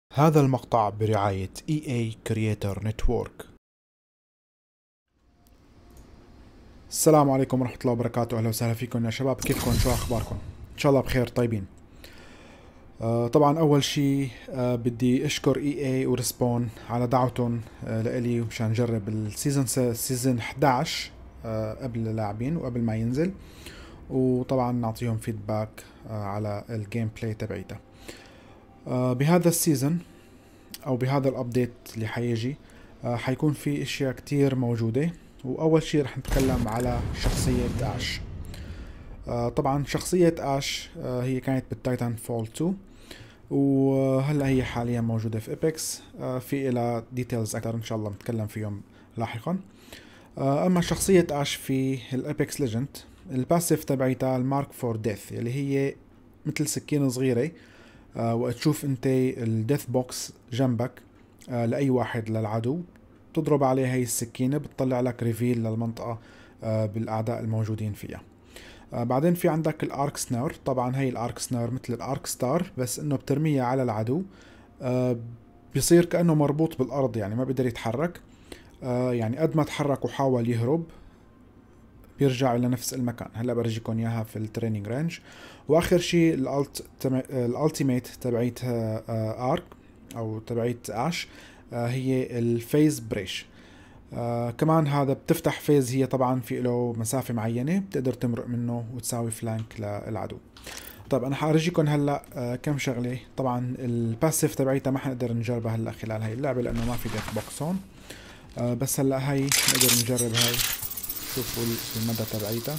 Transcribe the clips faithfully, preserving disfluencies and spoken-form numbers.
هذا المقطع برعاية إي إيه Creator Network. السلام عليكم ورحمة الله وبركاته، أهلا وسهلا فيكم يا شباب. كيفكم؟ شو أخباركم؟ إن شاء الله بخير طيبين. آه طبعا أول شي آه بدي أشكر إي إيه ورسبون على دعوتهم آه لإلي مشان نجرب السيزون سيزون إحدى عشر آه قبل اللاعبين وقبل ما ينزل، وطبعا نعطيهم فيدباك آه على الجيم بلاي تبعيته. آه بهذا السيزون او بهذا الابديت اللي حيجي آه حيكون في اشياء كتير موجودة. واول شي رح نتكلم على شخصية اش. آه طبعا شخصية اش آه هي كانت بالتايتان فول تو، وهلا هي حاليا موجودة في ايبكس. آه في إلى ديتيلز اكثر ان شاء الله نتكلم فيهم لاحقا. آه اما شخصية اش في الايبكس ليجند، الباسيف تبعيتها المارك فور ديث، اللي هي مثل سكينة صغيرة. آه وقت تشوف انت الديث بوكس جنبك آه لأي واحد للعدو، تضرب عليه هاي السكينة بتطلع لك ريفيل للمنطقة آه بالأعداء الموجودين فيها. آه بعدين في عندك الارك سنار. طبعا هاي الارك سنار مثل الارك ستار، بس انه بترميها على العدو آه بيصير كأنه مربوط بالأرض، يعني ما بيقدر يتحرك. آه يعني قد ما تحرك وحاول يهرب بيرجع الى نفس المكان. هلا برجيكم اياها في التريننج رينج. واخر شيء الالت الالتيميت تبعيتها ارك او تبعيت اش آه هي الفيز بريش. آه كمان هذا بتفتح فيز، هي طبعا في له مسافة معينة بتقدر تمرق منه وتساوي فلانك للعدو. طيب انا حارجيكم هلا آه كم شغلة. طبعا الباسيف تبعيتها ما حنقدر نجربها هلا خلال هاي اللعبة لانه ما في ديث بوكس هون. آه بس هلا هاي نقدر نجرب هاي. شوفوا المدى تبعيتها.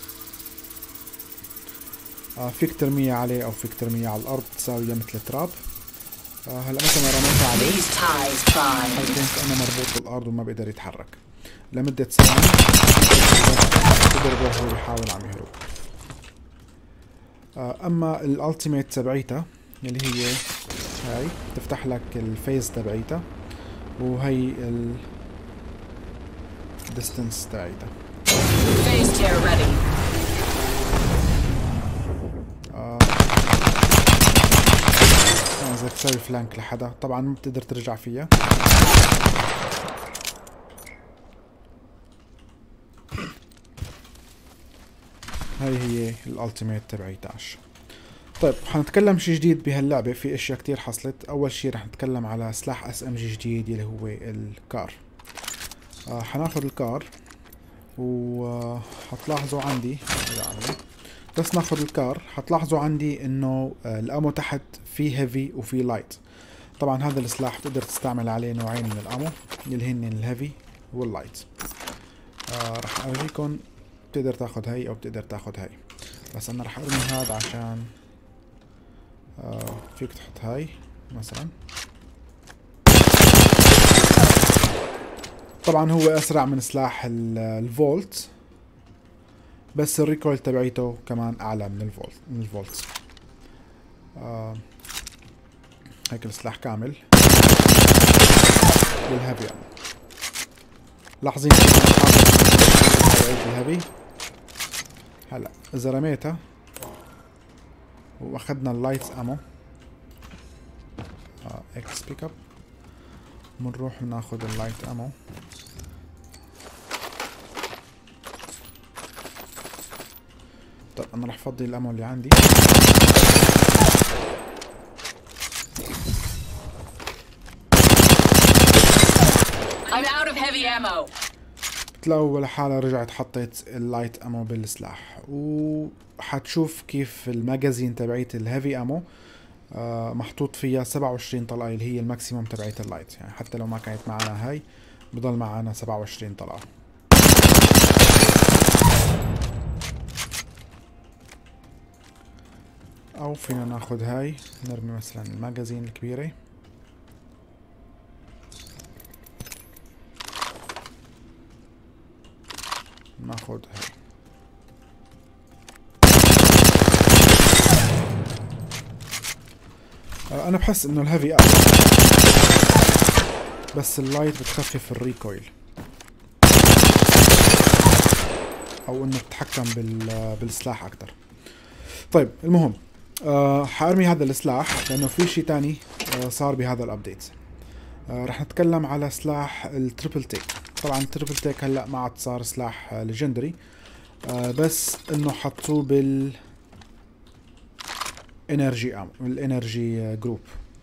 آه فيك ترميها عليه او فيك ترميها على الارض تساويها مثل تراب. آه هلا مثلا رميتها عليه حيكون كأنه مربوط بالارض وما بيقدر يتحرك لمدة ثواني. بيقدر هو بيحاول عم يهرب. آه اما الالتيميت تبعيتها اللي هي هاي تفتح لك الفيز تبعيتها، وهي الديستنس تبعيتها. Phase tear ready. آه إذا تسوي فلانك لحدا طبعا ما بتقدر ترجع فيها. هاي هي الالتيميت تبعيت اش. طيب حنتكلم شي جديد بهاللعبة، في اشياء كتير حصلت. اول شي رح نتكلم على سلاح اس ام جي جديد اللي هو الكار. آه حناخد الكار وحتلاحظوا عندي يعني بس ناخد الكار حتلاحظوا عندي انه الامو تحت في هيفي وفي لايت. طبعا هذا السلاح تقدر تستعمل عليه نوعين من الامو اللي هن الهيفي واللايت. آه رح ارجيكم بتقدر تاخد هاي او بتقدر تاخد هاي، بس انا رح ارمي هذا عشان آه فيك تحط هاي مثلا. طبعا هو اسرع من سلاح الفولت، بس الريكويل تبعيته كمان اعلى من الفولت من الفولت. آه هيك السلاح كامل للهيفي. لاحظين الهيفي. هلا اذا رميتها واخذنا اللايت امو آه اكس بيك اب، بنروح بناخذ اللايت امو. طيب انا رح افضي الامو اللي عندي. I'm out of heavy ammo. بتلاقوا لحالها رجعت حطيت اللايت امو بالسلاح، وحتشوف كيف الماجازين تبعيت الهيفي امو آه محطوط فيها سبعة وعشرين طلقة اللي هي الماكسيموم تبعيت اللايت. يعني حتى لو ما كانت معنا هاي بضل معنا سبعة وعشرين طلقة. او فينا ناخد هاي نرمي مثلا الماجازين الكبيرة. ناخد هاي. آه انا بحس انه الهيفي اقل، بس اللايت بتخفف الريكويل او انه بتتحكم بال بالسلاح اكتر. طيب المهم آه حارمي هذا السلاح لانه في شيء تاني آه صار بهذا الابديت. آه رح نتكلم على سلاح التريبل تيك. طبعا التريبل تيك هلا ما عاد صار سلاح ليجندري، آه بس انه حطوه بال انرجي ام الانرجي جروب.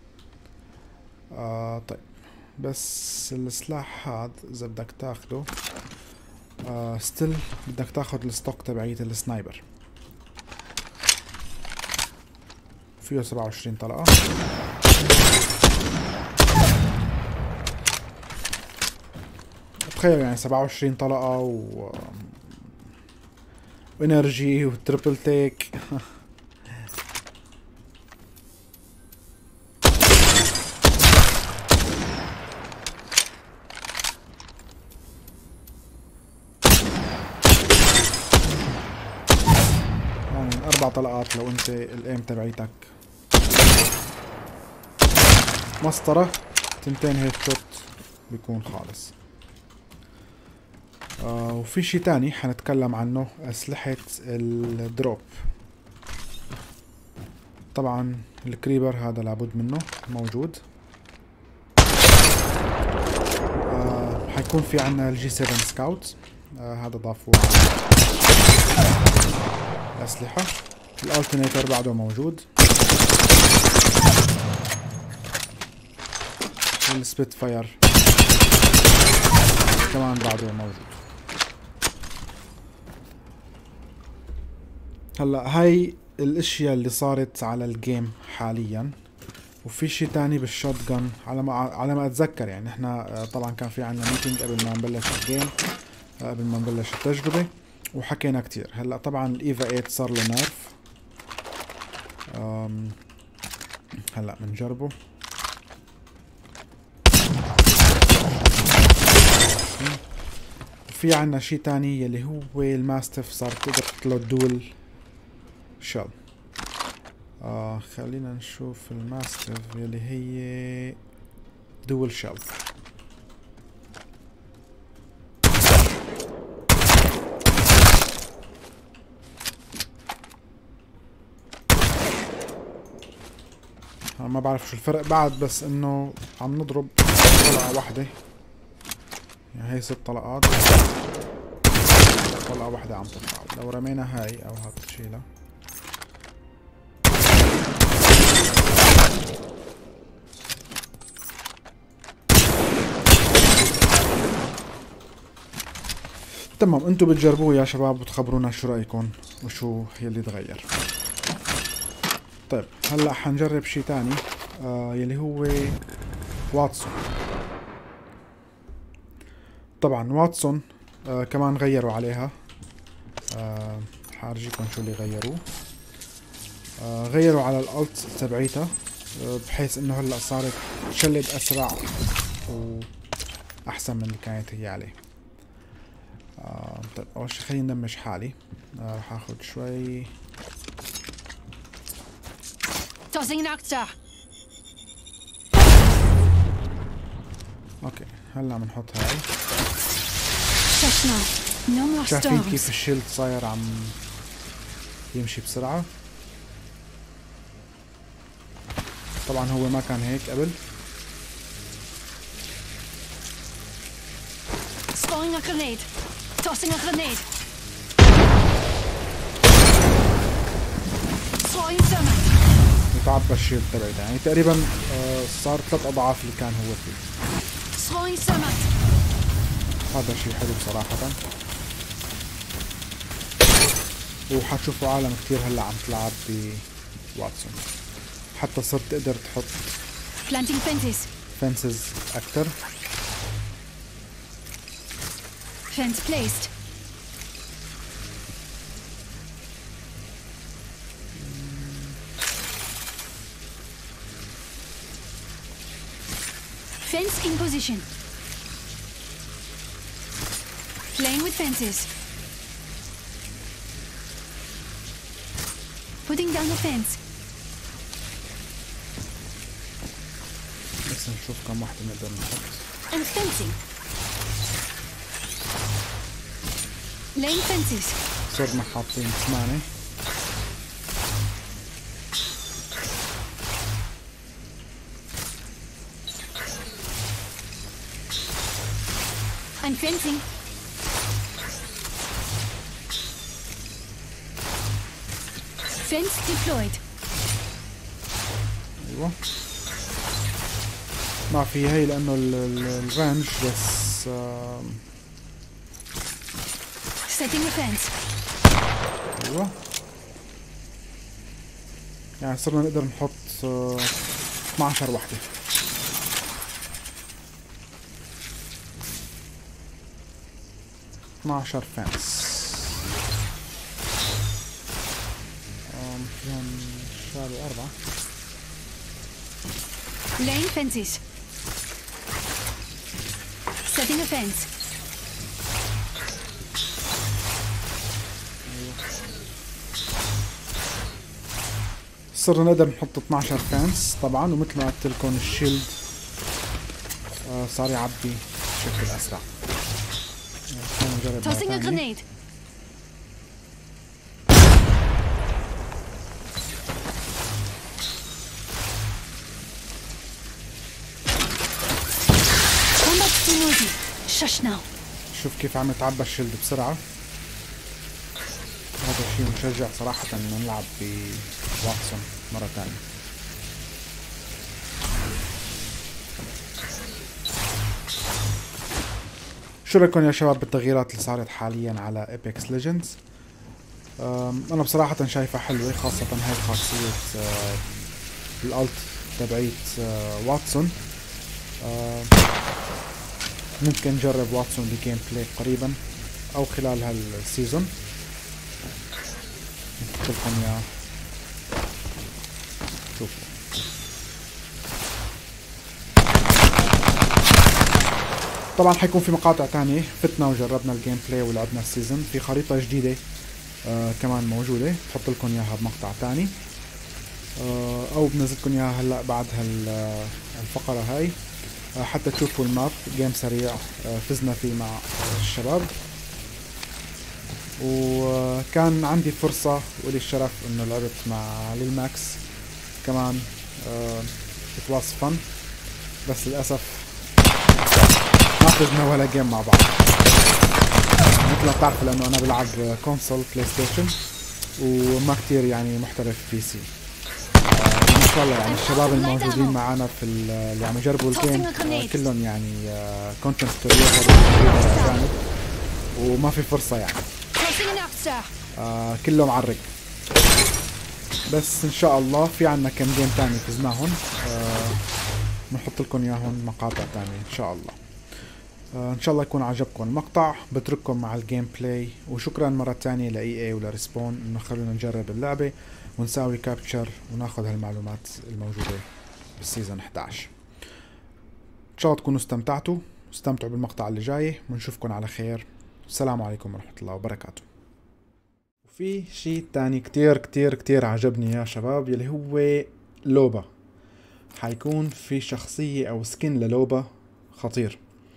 آه طيب بس السلاح هذا اذا بدك تاخده آه ستيل بدك تاخد الستوك تبعية السنايبر. فيه سبعة وعشرين طلقة. تخيل يعني سبعة وعشرين طلقة و انرجي وتريبل تيك. يعني اربع طلقات لو انت الايم تبعيتك مسطرة، تنتين هيد شوت بيكون خالص. آه وفي شي تاني حنتكلم عنه، أسلحة الدروب. طبعا الكريبر هذا لابد منه موجود. آه حيكون في عنا الجي سبعة سكاوت، آه هذا ضافوه الأسلحة. الالترنيتر بعده موجود. السبيت فاير كمان بعده موجود. هلا هاي الاشياء اللي صارت على الجيم حاليا. وفي شي تاني بالشوت جن على ما على ما اتذكر، يعني احنا طبعا كان في عنا ميتنج قبل ما نبلش الجيم، قبل ما نبلش التجربة، وحكينا كتير. هلا طبعا الايفا ثمانية صار له نيرف. هلا بنجربه. في عنا شي تاني يلي هو الماستف، صار تقدر تطلع دول شل. آه خلينا نشوف الماستف يلي هي دول شل. ما بعرف شو الفرق بعد، بس انه عم نضرب طلقة واحدة، يعني هي ست طلقات، طلقة واحدة عم تطلع. لو رمينا هاي او هاك تشيلها. تمام، انتو بتجربوه يا شباب وتخبرونا شو رأيكم وشو يلي تغير. طيب هلا حنجرب شي تاني آه يلي هو واتسون. طبعا واتسون آه كمان غيروا عليها. آه حارجيكم شو اللي غيروه. آه غيروا على الالت تبعيتها آه بحيث انه هلا صارت تشلد اسرع واحسن من اللي كانت هي عليه. آه طيب اول شي خليني ندمج حالي. آه راح اخذ شوي. اوكي هلا بنحط هاي. شايفين كيف الشيلد صاير عم يمشي بسرعة. طبعا هو ما كان هيك قبل. يتعبى الشيلد تبعته، يعني تقريبا آه صار ثلاث اضعاف اللي كان هو فيه. هذا شيء حلو بصراحة. وحتشوفوا عالم كتير هلا عم تلعب بواتسون، حتى صرت تقدر تحط فنسز اكتر. Fence placed. Fence in position. Playing with fences. Putting down the fence. بس نشوف كم واحدة نقدر نحط. And fencing. Laying fences. صرنا حاطين ثمانية. I'm fencing. Fence deployed. ايوه ما في هي لانه الرانج بس. آه Setting a fence. ايوه يعني صرنا نقدر نحط آه اثنعش وحده. اثنعش فانس. فيهم شالوا أربعة. Laying fences. Setting a fence. صرنا نقدر نحط اثنعش فانس طبعا، ومثل ما قلت لكم الشيلد آه صار يعبي بشكل اسرع. Tossing a grenade. Combat Sunosi. Shush now. شوف كيف عم يتعبى الشيلد بسرعة. هذا الشيء مشجع صراحة انه نلعب بواتسون مرة ثانية. شو رايكم يا شباب بالتغييرات اللي صارت حاليا على ايبكس ليجندز؟ انا بصراحة شايفها حلوة، خاصة هاي خاصية الالت تبعيت واتسون. ممكن نجرب واتسون بجيم بلاي قريبا او خلال هالسيزون. نحط لكم اياه شوفوا. طبعا حيكون في مقاطع تانية فتنا وجربنا الجيم بلاي ولعبنا السيزون. في خريطة جديدة آه كمان موجودة، بحط لكم اياها بمقطع تاني آه او بنزل لكم اياها هلا بعد هالفقرة هاي آه حتى تشوفوا الماب. جيم سريع آه فزنا فيه مع الشباب، وكان عندي فرصة ولي الشرف انه لعبت مع للماكس كمان. it was fun، بس للأسف ما فزنا ولا جيم مع بعض. مثل ما بتعرفوا لانه انا بلعب كونسول بلاي ستيشن وما كتير يعني محترف بي سي. ما شاء الله يعني الشباب الموجودين معنا في اللي عم يجربوا الجيم آه كلهم يعني كونتنت كريتر جامد، وما في فرصة يعني آه كلهم عرق. بس ان شاء الله في عنا كم جيم تاني فزناهم آه بنحط لكم اياهم مقاطع تانية ان شاء الله. آه ان شاء الله يكون عجبكم المقطع. بترككم مع الجيم بلاي، وشكرا مرة تانية لاي اي ولريسبون انه خلونا نجرب اللعبة ونساوي كابتشر وناخذ هالمعلومات الموجودة بالسيزون احد عشر. ان شاء الله تكونوا استمتعتوا واستمتعوا بالمقطع اللي جاي، ونشوفكم على خير. السلام عليكم ورحمة الله وبركاته. وفي شيء تاني كتير كتير كتير عجبني يا شباب، يلي هو لوبا. حيكون في شخصية او سكين للوبا خطير.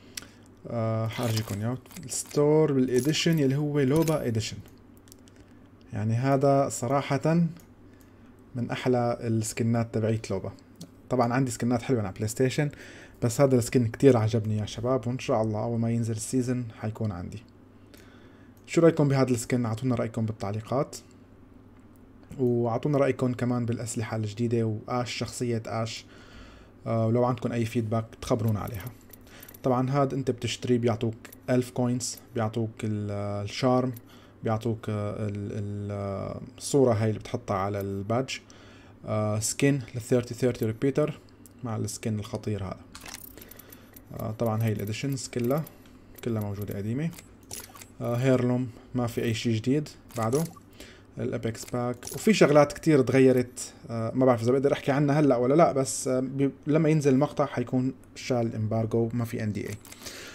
أه حارجيكم اياه. الستور بالإديشن يلي هو لوبا إديشن. يعني هذا صراحة من احلى السكنات تبعيت لوبا. طبعا عندي سكنات حلوة على بلاي ستيشن، بس هذا السكن كتير عجبني يا شباب، وان شاء الله اول ما ينزل السيزون حيكون عندي. شو رايكم بهذا السكن؟ اعطونا رايكم بالتعليقات، واعطونا رايكم كمان بالاسلحه الجديده واش شخصيه اش. آه ولو عندكم اي فيدباك تخبرونا عليها. طبعا هذا انت بتشتري بيعطوك ألف كوينز، بيعطوك الشارم، بيعطوك الصوره هاي اللي بتحطها على البادج، آه سكين لل ثلاثين ثلاثين ريبيتر مع السكين الخطير هذا. آه طبعا هاي الاديشنز كلها كلها موجوده قديمه. آه هيرلوم ما في اي شيء جديد بعده. الابيكس باك، وفي شغلات كتير تغيرت آه ما بعرف اذا بقدر احكي عنها هلا ولا لا، بس آه لما ينزل المقطع حيكون شال امبارجو، ما في ان دي اي.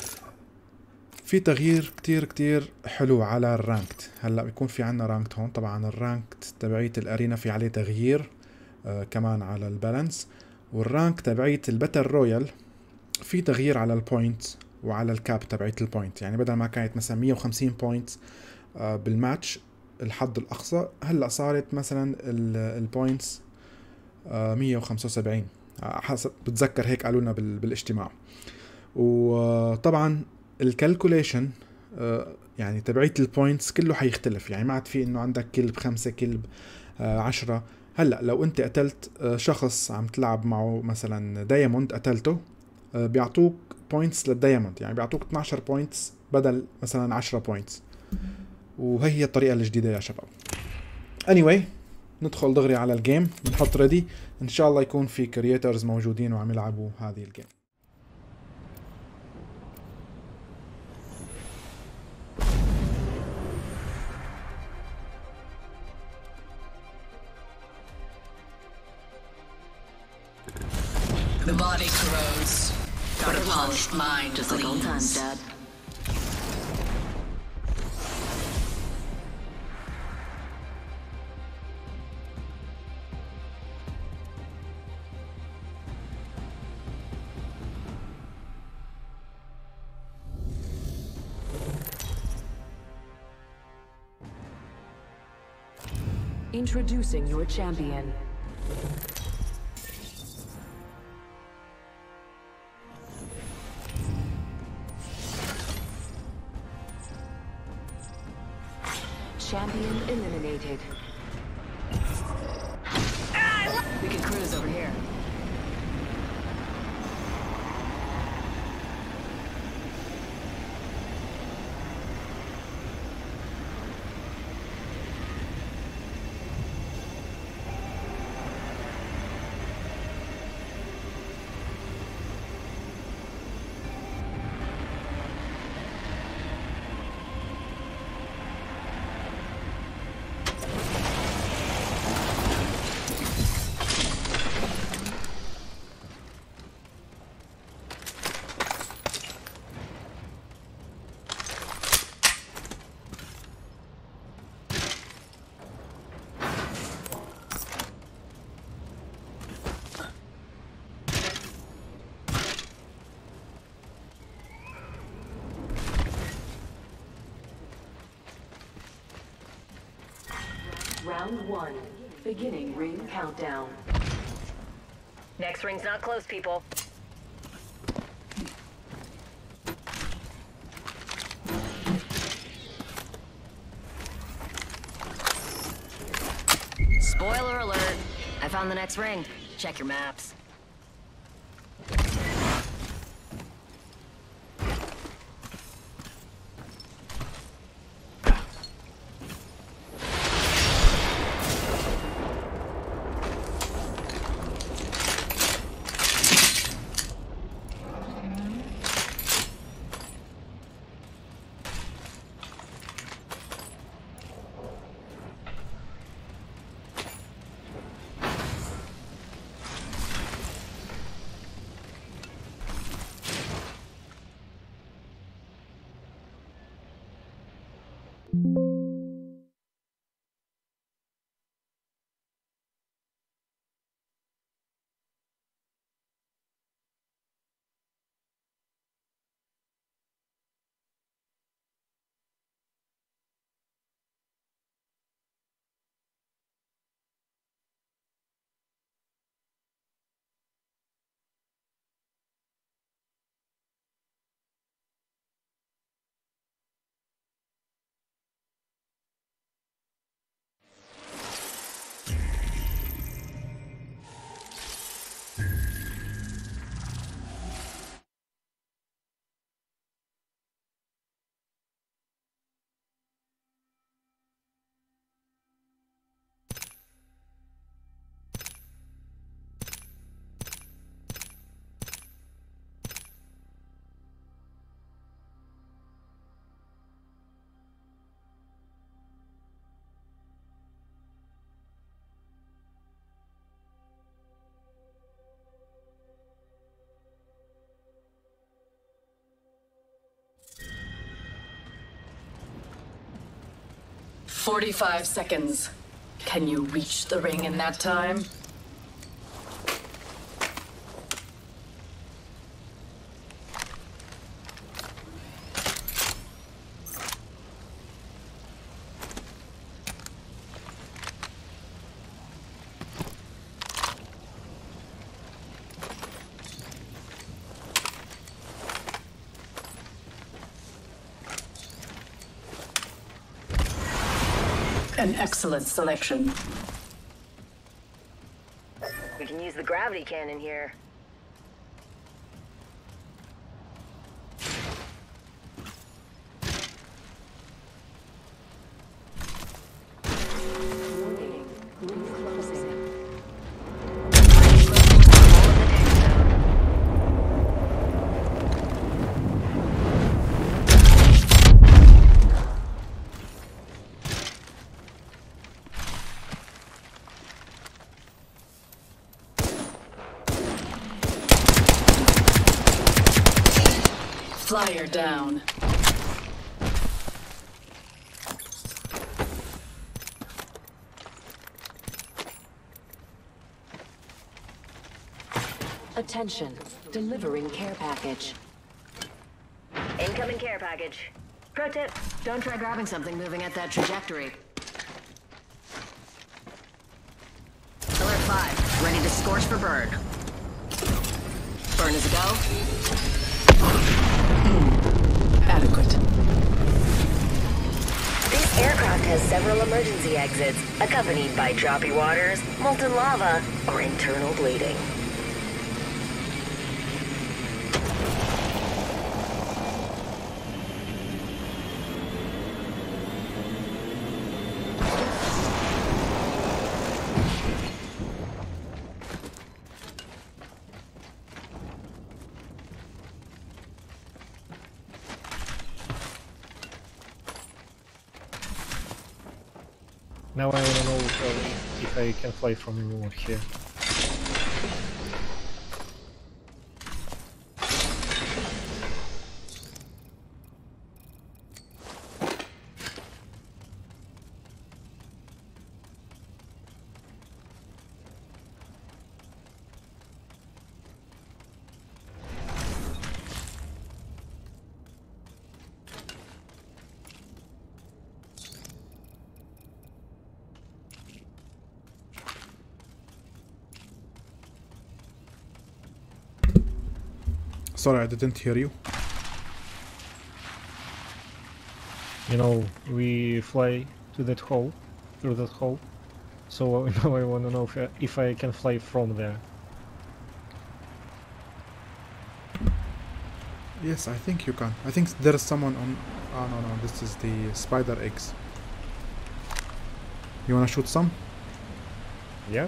في تغيير كتير كتير حلو على الرانكت. هلا بيكون في عنا رانكت هون. طبعا الرانكت تبعية الارينا في عليه تغيير آه كمان على البالانس، والرانك تبعية الباتل رويال في تغيير على البوينت وعلى الكاب تبعية البوينت. يعني بدل ما كانت مثلا مية وخمسين بوينت آه بالماتش الحد الاقصى، هلا صارت مثلا البوينتس آه مية وخمسة وسبعين حسب بتذكر هيك قالوا لنا بالاجتماع. وطبعا الكالكوليشن يعني تبعية البوينتس كله حيختلف. يعني ما عاد في انه عندك كلب خمسة كلب آه عشرة. هلا لو انت قتلت آه شخص عم تلعب معه مثلا دايموند قتلته آه بيعطوك بوينتس للدايموند، يعني بيعطوك اثناشر بوينتس بدل مثلا عشرة بوينتس. وهي هي الطريقة الجديدة يا شباب. anyway ندخل دغري على الجيم، بنحط ريدي ان شاء الله يكون في كرييترز موجودين وعم يلعبوا هذه الجيم. The body corrodes, but a polished mind Just like old times, Dad. Introducing your champion. Champion eliminated. We can cruise over here. Round one. Beginning ring countdown. Next ring's not close, people. Spoiler alert. I found the next ring. Check your maps. Forty-five seconds. Can you reach the ring in that time? An excellent selection. We can use the gravity cannon here. Warning. Ring closing. Flyer down. Attention. Delivering care package. Incoming care package. Pro tip, don't try grabbing something moving at that trajectory. Alert five, ready to scorch for burn. Burn is a go. Adequate. This aircraft has several emergency exits, accompanied by choppy waters, molten lava, or internal bleeding. Now I wanna know uh, if I can fly from here. Sorry, I didn't hear you. You know, we fly to that hole, through that hole. So now I wanna know if I, if I can fly from there. Yes, I think you can. I think there is someone on... Oh, no, no, this is the spider eggs. You wanna shoot some? Yeah?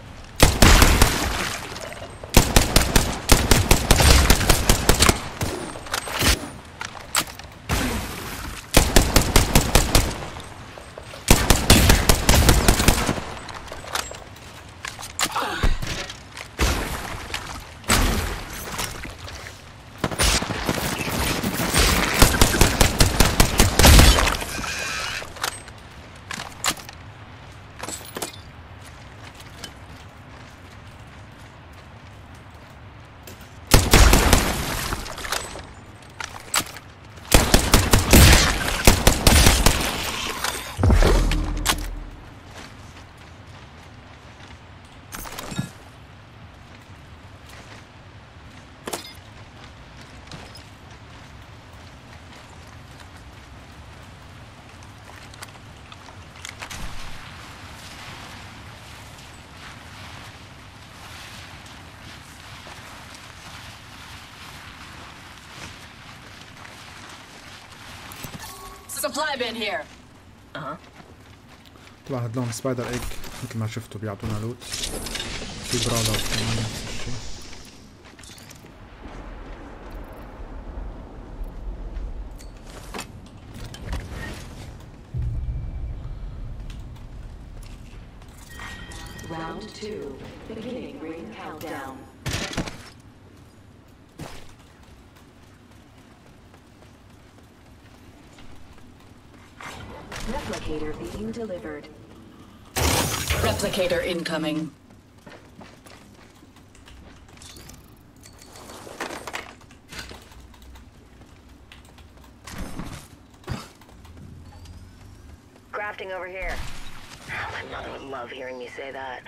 Supply bin here. طبعا هدلون سبايدر ايج مثل ما شفتوا بيعطونا لوت. في برادر كمان نفس الشي. Round two. Beginning ring countdown. Replicator being delivered. Replicator incoming. Crafting over here. My mother would love hearing me say that.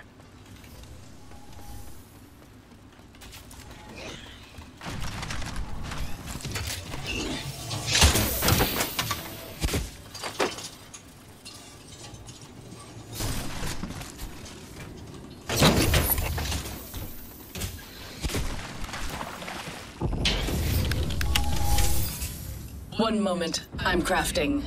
One moment. I'm crafting.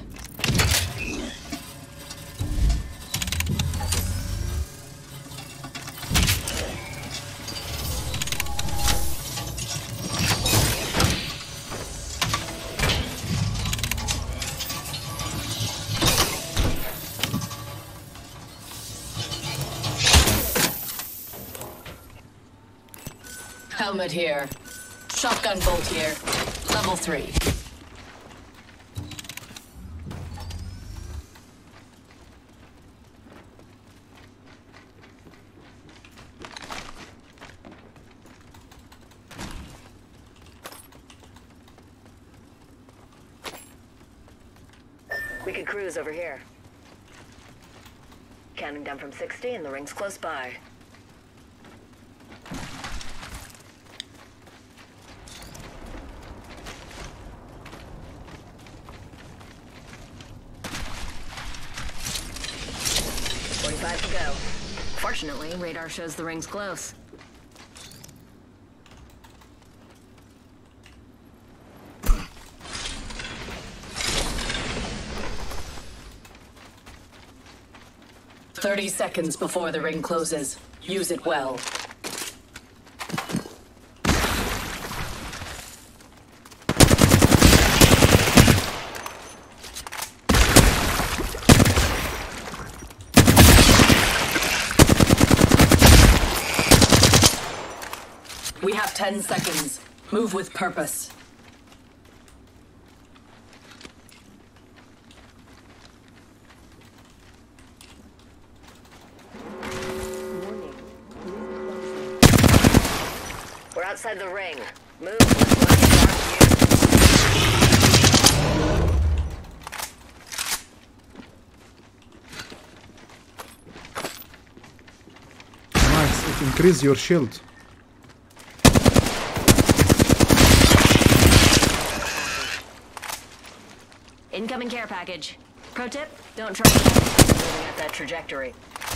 Helmet here. Shotgun bolt here. Level three. We could cruise over here. Counting down from sixty and the ring's close by. forty-five to go. Fortunately, radar shows the ring's close. Thirty seconds before the ring closes. Use it well. We have ten seconds. Move with purpose. Warning. Ring closing. We're outside the ring. Move. Let's Nice, it increase your shield. Incoming care package. Pro tip, don't try moving at that trajectory.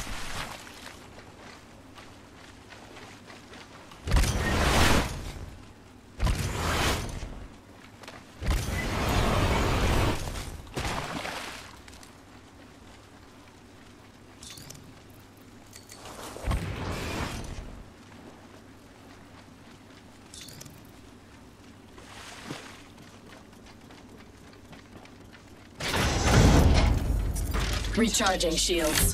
Recharging shields.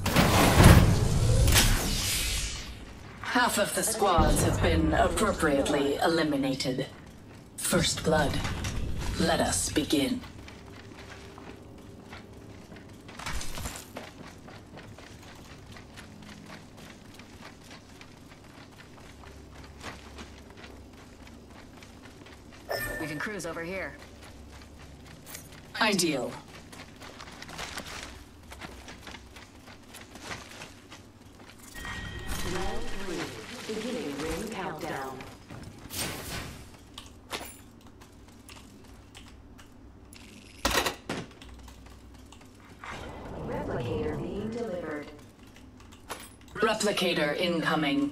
Half of the squads have been appropriately eliminated. First blood. Let us begin. We can cruise over here. Ideal. Round three. Beginning ring countdown. Replicator being delivered. Replicator incoming.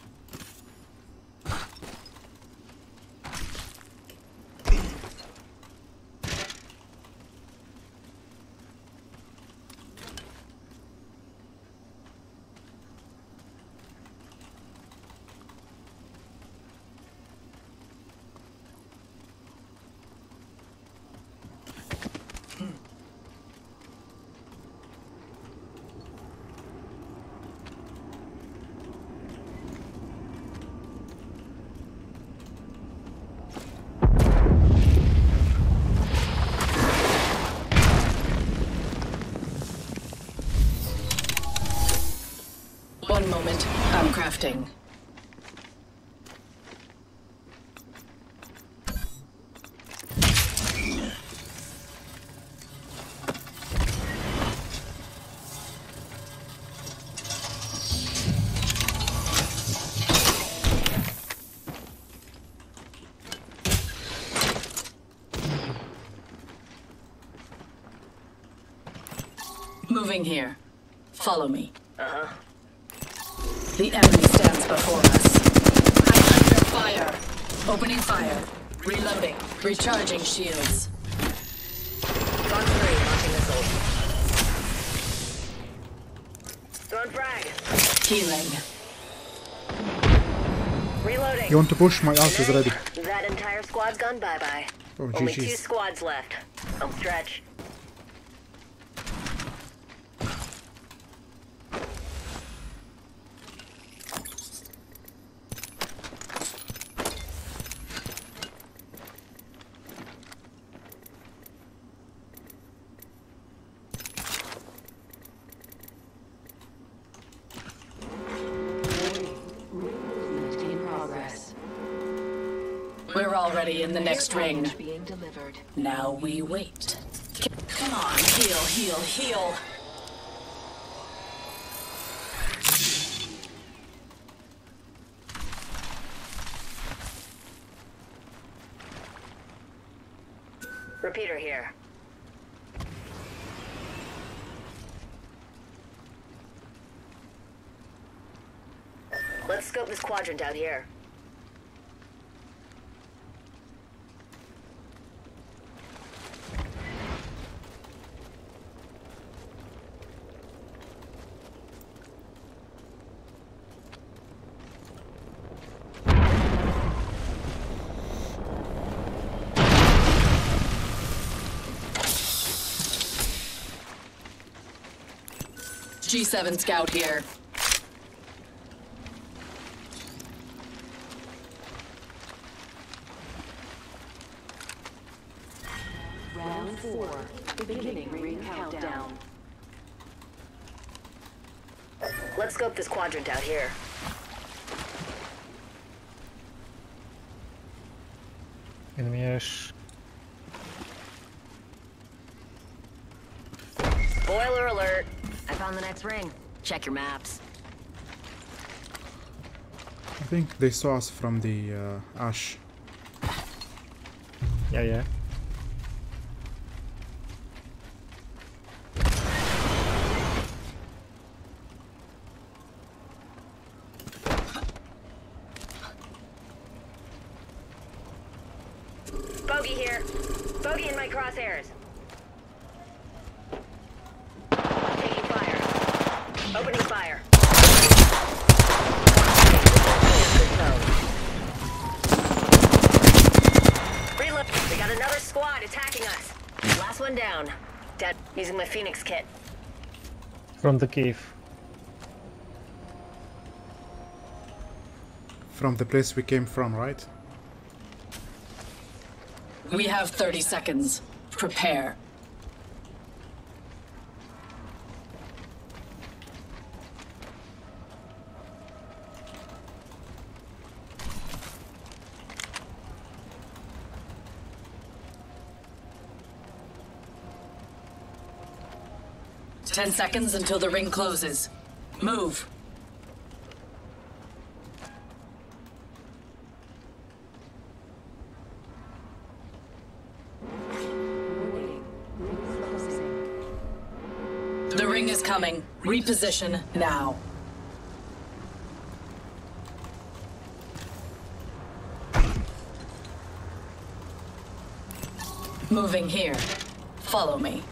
One moment. I'm crafting. Moving here. Follow me. Uh-huh. The enemy stands before us. I'm under fire. Opening fire. Reloading. Recharging shields. mag. Healing. Reloading. You want to push? My ult is ready. That entire squad's gone bye-bye. Oh, Only G two G's. squads left. Home stretch. Movement in progress. We're already in the next ring. Being delivered. Now we wait. Come on, heal, heal, heal. Repeater here. Let's scope this quadrant out here. G seven scout here. Round four. Beginning ring countdown. Let's scope this quadrant out here. Enemy Ash. Boiler alert. I found the next ring. Check your maps. I think they saw us from the uh, Ash. Yeah, yeah. Bogey here. Bogey in my crosshairs. Taking fire. Opening fire. Reload. We got another squad attacking us. Last one down. Dead. Using my Phoenix kit. From the cave. From the place we came from, right? We have thirty seconds. Prepare. Ten seconds until the ring closes. Move. Warning. Ring closing. The ring is coming. Reposition now. Moving here. Follow me.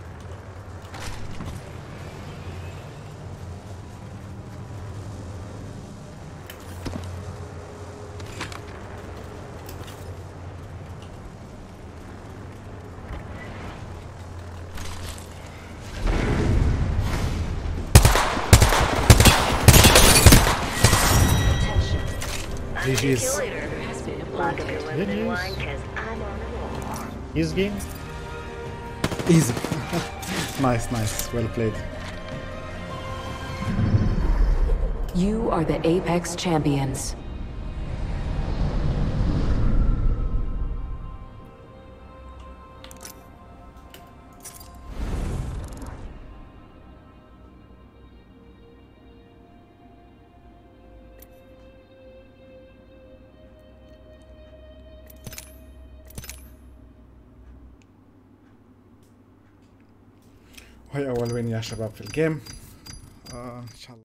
G G's. Has been Lock up your appointed. limited Yes. line, cause I'm on a roll. His game. Easy. Nice, nice. Well played. You are the Apex champions. وهي أول وين يا شباب في الجيم. آه إن شاء الله.